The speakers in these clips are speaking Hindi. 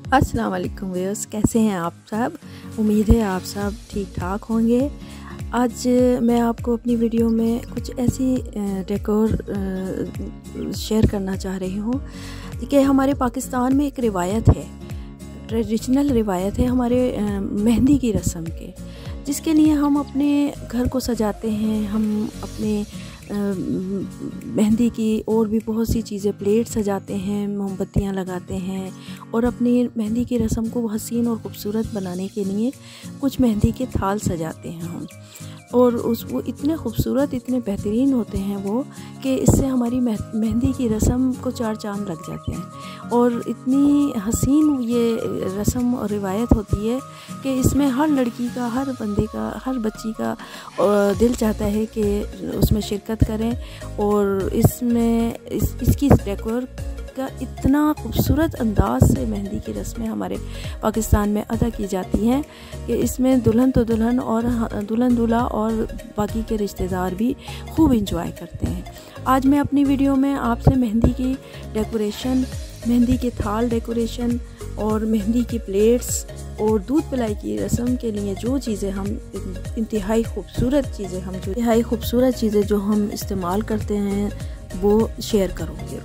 अस्सलाम वालेकुम व्यूअर्स, कैसे हैं आप सब। उम्मीद है आप सब ठीक ठाक होंगे। आज मैं आपको अपनी वीडियो में कुछ ऐसी डेकोर शेयर करना चाह रही हूँ कि हमारे पाकिस्तान में एक रिवायत है, ट्रेडिशनल रिवायत है हमारे मेहंदी की रस्म के, जिसके लिए हम अपने घर को सजाते हैं। हम अपने मेहंदी की और भी बहुत सी चीज़ें, प्लेट सजाते हैं, मोमबत्तियाँ लगाते हैं और अपनी मेहंदी की रस्म को हसीन और ख़ूबसूरत बनाने के लिए कुछ मेहंदी के थाल सजाते हैं हम। और वो इतने खूबसूरत, इतने बेहतरीन होते हैं वो कि इससे हमारी मेहंदी की रस्म को चार चांद लग जाते हैं। और इतनी हसीन ये रस्म और रिवायत होती है कि इसमें हर लड़की का, हर बंदे का, हर बच्ची का दिल चाहता है कि उसमें शिरकत करें। और इसमें इसकी डेकोर का इतना खूबसूरत अंदाज से मेहंदी की रस्में हमारे पाकिस्तान में अदा की जाती हैं कि इसमें दुल्हन तो दुल्हन और दुल्हन दूल्हा और बाकी के रिश्तेदार भी खूब इंजॉय करते हैं। आज मैं अपनी वीडियो में आपसे मेहंदी की डेकोरेशन, मेहंदी के थाल डेकोरेशन और मेहंदी की प्लेट्स और दूध पिलाई की रस्म के लिए जो चीज़ें हम इंतहाई खूबसूरत चीज़ें जो हम इस्तेमाल करते हैं वो शेयर करूँगी।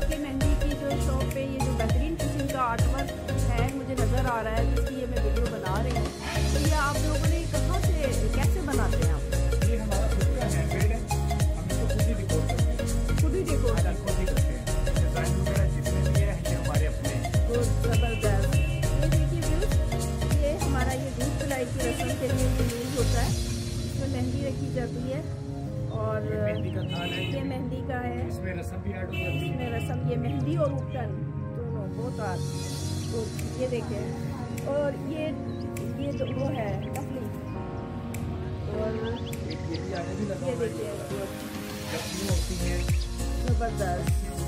आपके मेहंदी की जो शॉप पे ये जो बेहतरीन किस्म का आर्ट वर्क है मुझे नज़र आ रहा है, जिसकी ये मैं वीडियो बना रही हूँ, तो ये आप लोगों ने कहाँ से कैसे बनाते हैं आप? ये हमारा खुद का हैंडमेड है, हम इसको खुद ही डेकोर करते हैं। खुद ही डेकोर खुद ही करते हैं, डिज़ाइन वगैरह जितने भी है ये हमारे अपने। ज़बरदस्त। ये देखिए व्यूज़, ये हमारा ये दूध पिलाई की रस्म के लिए यूज़ होता है, इसमें मेहंदी रखी जाती है और मेहंदी का थाल है, ये मेहंदी का है, इसमें रस्म भी ऐड हो जाती है। इसमें रस्म, ये मेहंदी और उपटन दोनों बहुत आर। तो ये देखें, और ये वो है टफली, और ये भी आगे भी लगा ये हुआ है, देखिए टफली होती है। ज़बरदस्त।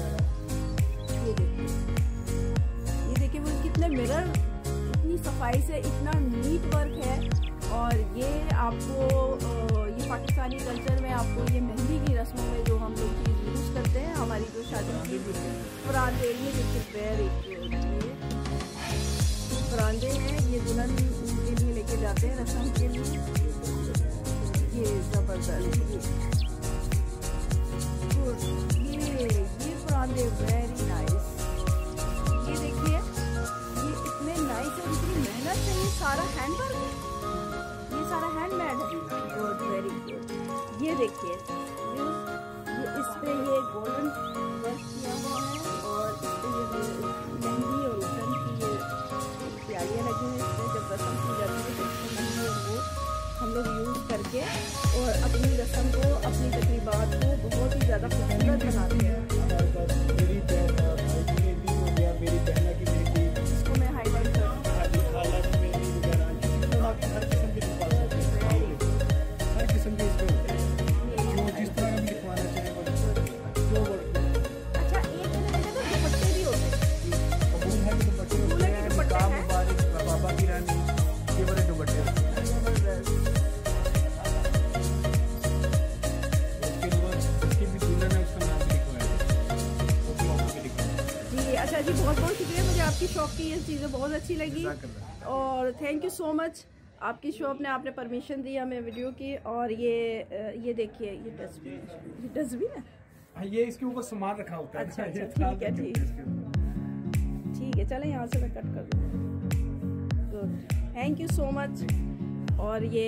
ये देखिए वो कितने मिरर, इतनी सफाई से, इतना नीट वर्क है। और ये आपको ये पाकिस्तानी कल्चर में आपको ये मेहंदी की रस्मों में जो हम लोग चीज़ यूज़ करते हैं, हमारी जो शादी की परांदे, ये देखिए पैर परांदे हैं, ये दुल्हन के लिए लेके जाते हैं रस्म के लिए। ये ज़बरदस्त, ये परांदे वेरी नाइस। ये देखिए, ये इतने नाइस है, इतनी मेहनत से ये सारा हैंड वर्क है, ये सारा हैंडमेड है। Good, very good. ये देखिए, ये इस पे ये गोल्डन वर्क किया हुआ है, और इस पे ये मेहंदी और उलन की ये प्यारियाँ लगी हैं। इसमें जब रस्म की जाती है तो इसमें मेहंदी और वो हम लोग यूज़ करके और अपनी रस्म को, अपनी तकरीबात को बहुत ही ज़्यादा खूबसूरत बनाते हैं। मेरी बहन भी हो गया, मेरी बहन की मेहंदी, इसको मैं हाईलाइट करूँ, खाला की मेहंदी वगैरह, हर किस्म की लिखवा सकते हैं, हर किस्म के इसमें होते हैं, जो जिस तरह हम लिखवाना चाहें जो वर्क। अच्छा, एक दुपट्टे भी होते हैं, कबूल है कि दुपट्टे होते हैं, निकाह मुबारक, बाबा की रानी, ये बड़े दुपट्टे होते हैं। अच्छा जी, बहुत बहुत शुक्रिया, मुझे आपकी शॉप की ये चीज़ें बहुत अच्छी लगी और थैंक यू सो मच। आपकी शॉप ने, आपने परमिशन दी हमें वीडियो की। और ये देखिए, ये डस्टबिन है, हाँ, ये इसके ऊपर सामान रखा होता है। अच्छा, ठीक है, ठीक है, चलें यहाँ से मैं कट कर दूँ। Good, thank you so much. और ये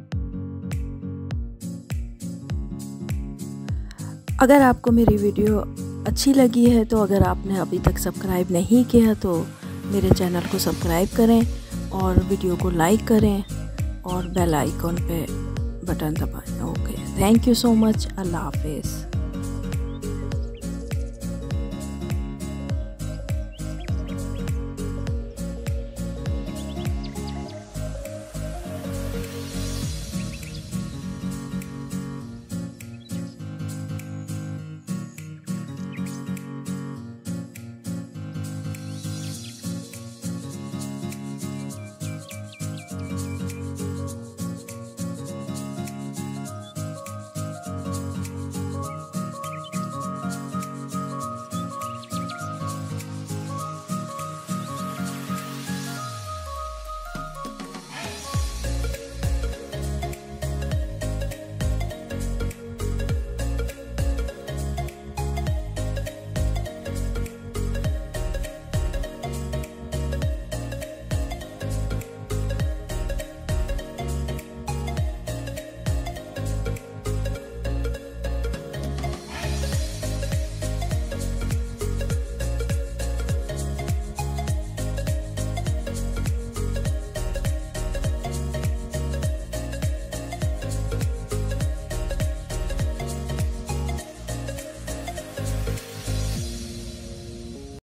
अगर आपको मेरी वीडियो अच्छी लगी है तो अगर आपने अभी तक सब्सक्राइब नहीं किया तो मेरे चैनल को सब्सक्राइब करें और वीडियो को लाइक करें और बेल आइकॉन पे बटन दबाएं। Okay, thank you so much. अल्लाह हाफिज़।